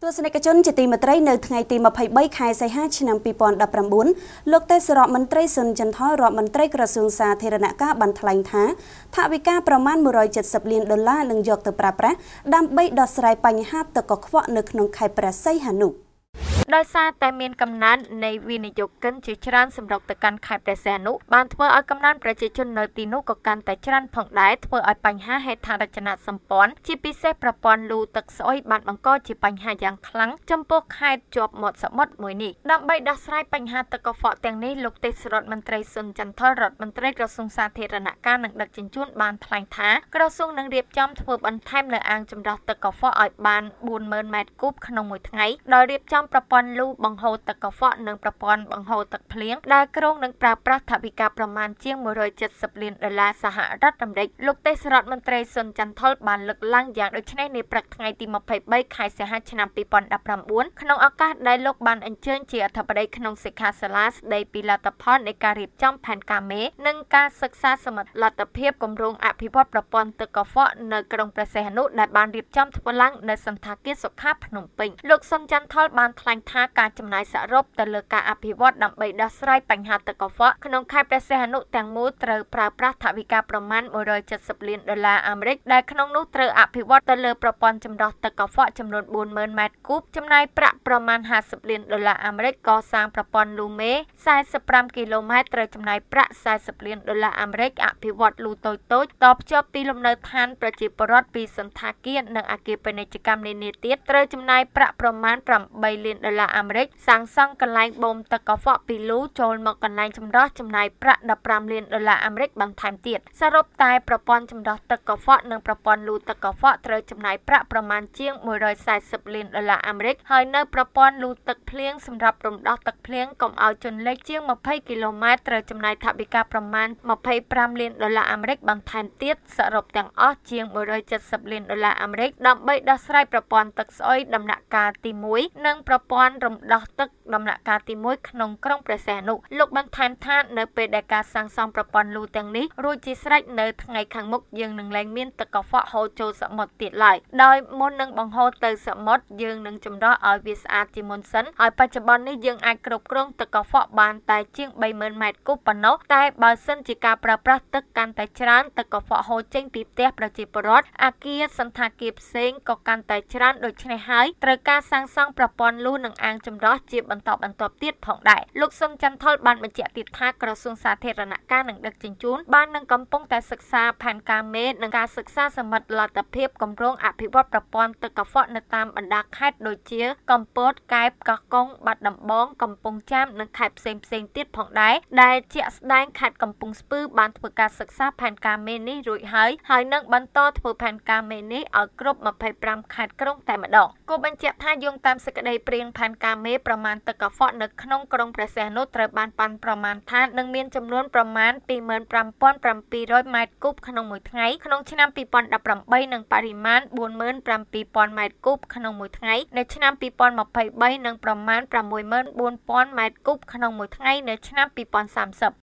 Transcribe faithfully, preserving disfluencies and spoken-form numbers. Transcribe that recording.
ទស្សនិកជនជាទីមេត្រីនៅថ្ងៃទីម្ភៃបីខែសីហាឆ្នាំពីរពាន់ដប់ប្រាំបួនលោកទេសរដ្ឋមន្ត្រីសុនចន្ទថលរដ្ឋមន្ត្រីក្រសួងសាធារណការបានថ្លែងថាថវិកាប្រមាណមួយរយ칠십លានដុល្លារនឹងយកទៅប្រើប្រាស់ដើម្បីដោះស្រាយបញ្ហាទឹកកខ្វក់នៅក្នុងខេត្តព្រះសីហនុដោយសារតែមានកំណើននៃវិនិយោគិនជាច្រើនសម្រុកទៅកាន់ខេត្តព្រះសីហនុបានធ្វើឲ្យកំណើនប្រជាជននៅទីនោះក៏កាន់តែច្រើនផងដែរធ្វើឲ្យបញ្ហាហេដ្ឋារចនាសម្ព័ន្ធជាពិសេសប្រព័ន្ធលូទឹកស្អុយបានបង្កជាបញ្ហាយ៉ាងខ្លាំងចំពោះខេត្តជាប់មាត់សមុទ្រមួយនេះដើម្បីដោះស្រាយបញ្ហាទឹកកខ្វក់ទាំងនេះលោកទេសរដ្ឋមន្ត្រីសុនចន្ទថលរដ្ឋមន្ត្រីក្រសួងសាធារណការនិងដឹកជញ្ជូនបានថ្លែងថាក្រសួងនឹងរៀបចំធ្វើបន្ថែមនៅអាងចម្រោះទឹកកខ្វក់ឲ្យបានបួនម៉ឺនម៉ែត្រគូបក្នុងមួយថ្ងៃដោយរៀបចំប្រព័ន្ធលូបង្ហូរទឹកកខ្វក់និងប្រព័ន្ធបង្ហូរទឹកភ្លៀងដែលក្រុងនឹងប្រើប្រាស់ថវិកាប្រមាណជាងមួយរយ칠십លានដុល្លារសហរដ្ឋអាមេរិកលោកទេសរដ្ឋមន្ត្រីសុនចន្ទថលបានលើកឡើងយ៉ាងដូចនេះនាព្រឹកថ្ងៃទីម្ភៃបីខែសីហាឆ្នាំពីរពាន់ដប់ប្រាំបួនក្នុងឱកាសដែលលោកបានអញ្ជើញជាអធិបតីក្នុងសិក្ខាសាលាស្ដីពីលទ្ធផលនៃការរៀបចំផែនការមេនិងការសិក្សាសមិទ្ធលទ្ធភាពគម្រោងអភិវឌ្ឍប្រព័ន្ធទឹកកខ្វក់នៅក្រុងព្រះសីហនុដែលបានរៀបចំធ្វើឡើងនៅសន្តាគារសុខាភ្នំពេញលោកសុនចន្ទថលបានថ្លែងថាការចំណាយសរុបទៅលើការអភិវឌ្ឍដើម្បីដោះស្រាយបញ្ហាទឹកកខ្វក់ក្នុងខេត្តព្រះសីហនុទាំងមូលត្រូវប្រើប្រាស់ថវិកាប្រមាណមួយរយ칠십លានដុល្លារអាមេរិកដែលក្នុងនោះត្រូវអភិវឌ្ឍទៅលើប្រព័ន្ធចម្រោះទឹកកខ្វក់ចំនួនបួនម៉ឺនម៉ែត្រគូបចំណាយប្រាក់ប្រមាណห้าสิบលានដុល្លារអាមេរិកកសាងប្រព័ន្ធលូមេสี่สิบห้าគីឡូម៉ែត្រត្រូវចំណាយប្រាក់สี่สิบលានដុល្លារអាមេរិកអភិវឌ្ឍលូតូចតូចតភ្ជាប់ទីលំនៅឋានប្រជាពលរដ្ឋពីសន្តាគារនិងអគារពាណិជ្ជកម្មនានាទៀតត្រូវចំណាយប្រាក់ប្រមាណប្រាំបីលានដុល្លារអាមេរិកសាងសង់កន្លែងបូមទឹកកខ្វក់ពីលូចូលមកកន្លែងចម្រោះចំណាយប្រាក់ដប់ប្រាំលានដុល្លារអាមេរិកបន្ថែមទៀតសរុបតែប្រព័ន្ធចម្រោះទឹកកខ្វក់និងប្រព័ន្ធលូទឹកកខ្វក់ត្រូវចំណាយប្រាក់ប្រមាណជាងមួយរយสี่สิบលានដុល្លារអាមេរិកហើយនៅប្រព័ន្ធលូទឹកភ្លៀងសម្រាប់រំដោះទឹកភ្លៀងកុំឲ្យជន់លិចជាងยี่สิบគីឡូម៉ែត្រត្រូវចំណាយថវិកាប្រមាណยี่สิบห้าលានដុល្លារអាមេរិកបន្ថែមទៀតសរុបទាំងអស់ជាងមួយរយ칠십លានដុល្លារអាមេរិកដើម្បីដោះស្រាយប្រព័ន្ធទឹកស្អុយដំណាក់កាលទីមួយនិងប្រព័ន្ធរំដោះទឹកដំណាក់កាលទីមួយក្នុងក្រុងព្រះសីហនុលោកបន្ថែមថានៅពេលដែលការសាងសង់ប្រព័ន្ធលូទាំងនេះរួចជាស្រេចនៅថ្ងៃខាងមុខយើងនឹងលែងមានទឹកកខ្វក់ហូរចូលសមុទ្រទៀតឡើយដោយមុននឹងបង្ហូរទៅសមុទ្រយើងនឹងចម្រោះឲ្យវាស្អាតជាមុនសិនហើយបច្ចុប្បន្ននេះយើងអាចគ្រប់គ្រងទឹកកខ្វក់បានតែជាងបីម៉ឺនម៉ែត្រគូបប៉ុណ្ណោះតែបើសិនជាការប្រើប្រាស់ទឹកកាន់តែច្រើនទឹកកខ្វក់ហូរចេញពីផ្ទះប្រជាពលរដ្ឋអគារសន្តាគារផ្សេងក៏កាន់តែច្រើនដូច្នេះហើយត្រូវការសាងសង់ប្រព័ន្ធលូនិងអាងចម្រោះជាបន្តបន្ទាប់ទៀតផងដែរលោកសុនចន្ទថលបានបញ្ជាក់ទៀតថាក្រសួងសាធារណការនិងដឹកជញ្ជូនបាននឹងកំពុងតែសិក្សាផែនការមេនិងការសិក្សាសមិទ្ធលទ្ធភាពគម្រោងអភិវឌ្ឍប្រព័ន្ធទឹកកខ្វក់នៅតាមបណ្ដាខេត្តដូចជាកំពតកែបកោះកុងបាត់ដំបងកំពង់ចាមនិងខេត្តផ្សេងផ្សេងទៀតផងដែរដែលជាក់ស្ដែងខេត្តកំពង់ស្ពឺបានធ្វើការសិក្សាផែនការមេនេះរួចហើយហើយនឹងបន្តធ្វើផែនការមេនេះឲ្យគ្រប់ยี่สิบห้าខេត្តក្រុងតែម្ដងគូបញ្ជាក់ថាយោងតាមសេចក្តីព្រាងផែនការមេប្រមាណទឹកកខ្វក់នៅក្នុងក្រុងព្រះសីហនុត្រូវបានប៉ាន់ប្រមាណថានឹងមានចំនួនប្រមាណពីរម៉ឺនប្រាំពាន់ប្រាំពីររយម៉ែត្រគូបក្នុងមួយថ្ងៃក្នុងឆ្នាំពីរពាន់ដប់ប្រាំបីនិងបរិមាណបួនម៉ឺនប្រាំពីរពាន់ម៉ែត្រគូបក្នុងមួយថ្ងៃនៅឆ្នាំពីរពាន់ម្ភៃបីនិងប្រមាណប្រាំមួយម៉ឺនបួនពាន់ម៉ែត្រគូបក្នុងមួយថ្ងៃនៅឆ្នាំពីរពាន់សាមសិប